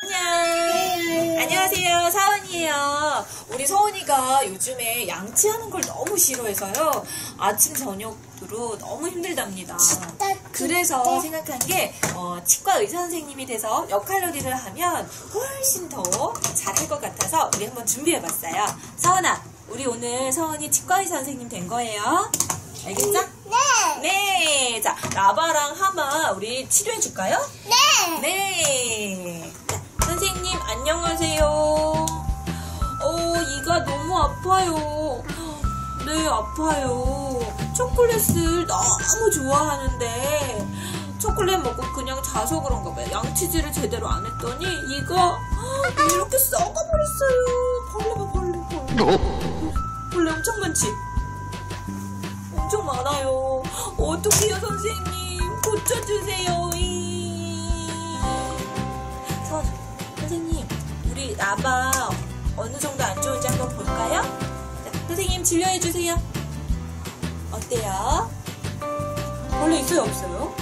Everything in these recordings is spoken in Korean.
안녕. 안녕하세요. 사원이에요. 우리 서원이가 요즘에 양치하는 걸 너무 싫어해서요. 아침 저녁으로 너무 힘들답니다. 그래서 생각한 게 치과 의사 선생님이 돼서 역할놀이를 하면 훨씬 더 잘할 것 같아서 우리 한번 준비해봤어요. 서원아, 우리 오늘 서원이 치과 의사 선생님 된 거예요. 알겠죠? 네. 네. 자, 라바랑 하마 우리 치료해줄까요? 네. 네. 자, 선생님 안녕하세요. 이가 너무 아파요. 네, 아파요. 초콜릿을 너무 좋아하는데 초콜릿 먹고 그냥 자서 그런가 봐요. 양치질을 제대로 안 했더니 이가 이렇게 썩어버렸어요. 벌레 봐, 벌레. 벌레 엄청 많지? 엄청 많아요. 어떡해요, 선생님. 고쳐주세요. 선생님, 우리 라바 어느 정도 안 좋은지 한번 볼까요? 자, 선생님 진료해주세요. 어때요? 벌레 있어요, 없어요?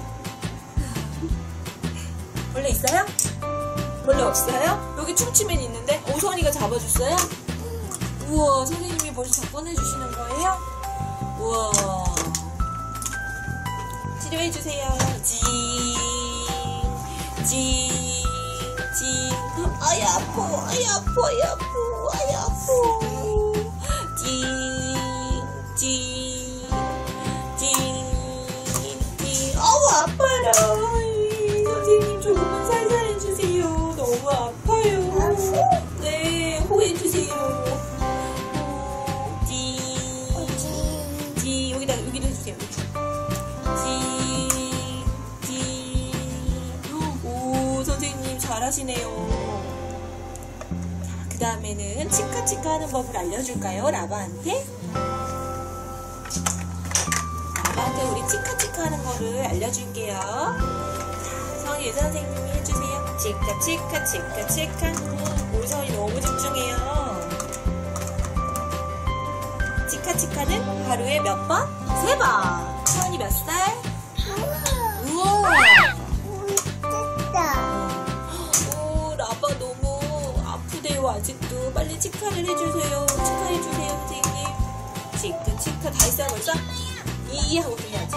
벌레 있어요? 벌레 없어요? 여기 충치맨 있는데? 오선이가 잡아줬어요? 우와, 선생님이 벌써 다 꺼내주시는 거예요? 우와. 치료해주세요. 아이 아파. 아우 아파라. 선생님 조금만 살살 해주세요. 너무 아파요. 네, 호해주세요. 여기도 해주세요. 오, 선생님 잘하시네요. 자, 그 다음에는 치카치카 하는 법을 알려줄까요? 라바한테? 라바한테 우리 치카치카 하는 거를 알려줄게요. 자, 서원이 의사 선생님이 해주세요. 치카. 우리 서원이 너무 집중해요. 치카치카는 하루에 몇 번? 3번. 서원이 몇 살? 우와. 오, 라바 너무 아프대요. 아직도 빨리 치카를 해주세요. 치카해주세요, 선생님. 치카 다 했어요 벌써? 이 하고 또 해야지.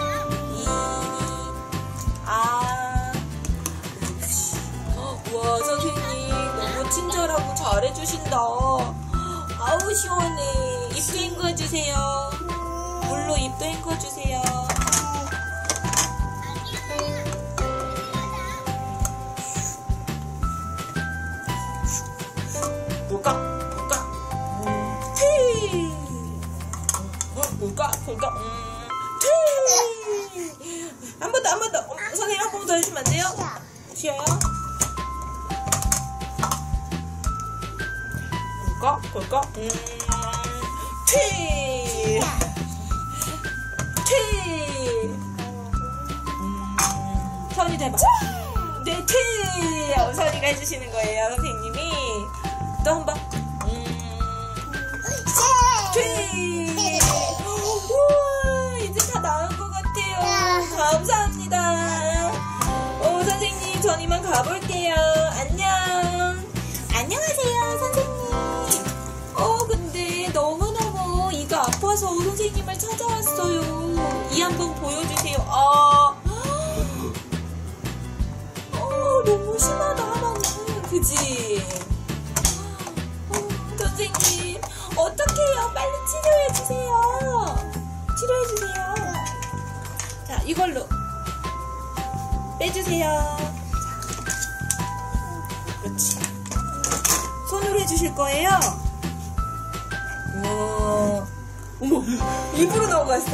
우와, 선생님 너무 친절하고 잘해주신다. 아우 시원해. 입도 헹궈주세요. 물로 입도 헹궈주세요. 볼까? 한 번 더. 선생님 한 번 더 해주면 안 돼요? 쉬어요? 볼까? 서원이도 해봐. 네, 서원이가 해주시는 거예요, 선생님이. 또 한 번. 우와, 이제 다 나은 것 같아요. 감사합니다. 선생님, 전 이만 가볼게요. 안녕. 안녕하세요, 선생님. 근데 너무너무 이가 아파서 선생님을 찾아왔어요. 이 한번 보여주세요. 너무 심하다, 하나는. 그지? 선생님, 어떡해요? 빨리 치료해주세요. 자, 이걸로 빼주세요. 그렇지. 손으로 해주실 거예요? 우와. 어머, 입으로 넘어갔어요.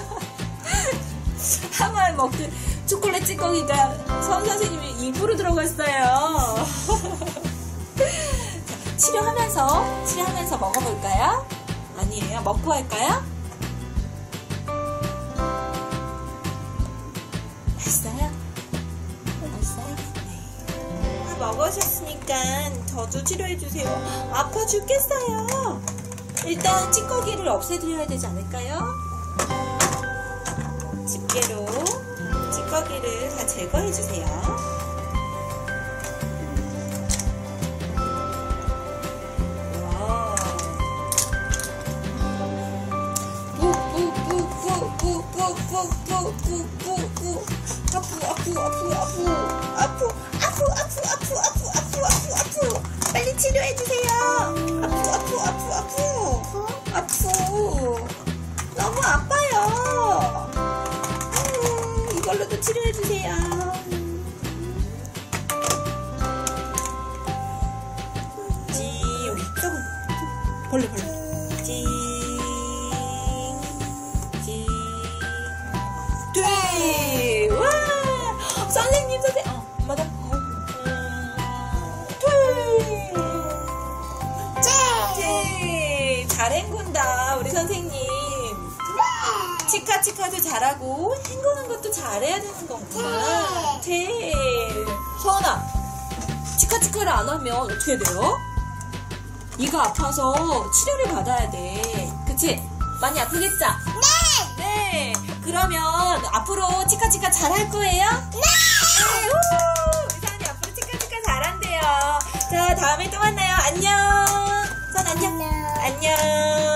하마 먹던 초콜릿 찌꺼기가 서원 선생님이 입으로 들어갔어요. 자, 치료하면서 먹어볼까요? 아니에요. 먹고 할까요? 맛있어요? 네. 먹으셨으니까 저도 치료해주세요. 아파 죽겠어요. 일단 찌꺼기를 없애드려야 되지 않을까요? 집게로 찌꺼기를 다 제거해주세요. 꾸꾸꾸꾸 아프 빨리 치료해주세요. 아프 너무 아파요. 이걸로도 치료해주세요. 우리 조금 벌레 네. 와 선생님 맞아. 네. 잘 헹군다 우리 선생님. 치카치카도 잘하고 헹구는 것도 잘해야 되는 거구나. 네. 서원아, 치카치카를 안 하면 어떻게 돼요? 이가 아파서 치료를 받아야 돼. 그치? 많이 아프겠죠? 네! 네. 그러면 앞으로 치카치카 잘할 거예요? 네! 네. 우리 선이 앞으로 치카치카 잘한대요. 자, 다음에 또 만나요. 안녕. 선 안녕. 안녕.